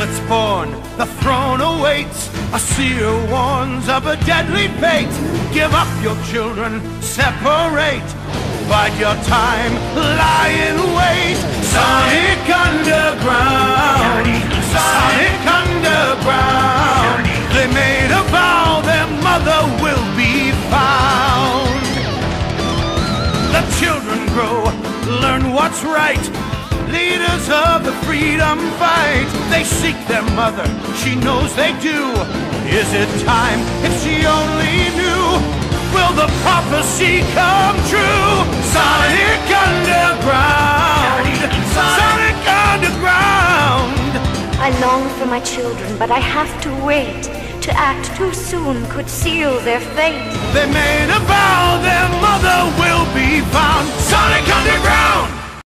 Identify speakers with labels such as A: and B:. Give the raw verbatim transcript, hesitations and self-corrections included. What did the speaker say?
A: that's born, the throne awaits. A seer warns of a deadly fate. Give up your children, separate. Bide your time, lie in wait. Sonic Underground, Sonic Underground. They made a vow their mother will be found. The children grow, learn what's right. Leaders of the freedom fight. They seek their mother, she knows they do. Is it time? If she only knew. Will the prophecy come true? Sonic Underground, Sonic Underground.
B: I long for my children, but I have to wait. To act too soon could seal their fate.
A: They made a vow their mother will be found. Sonic Underground.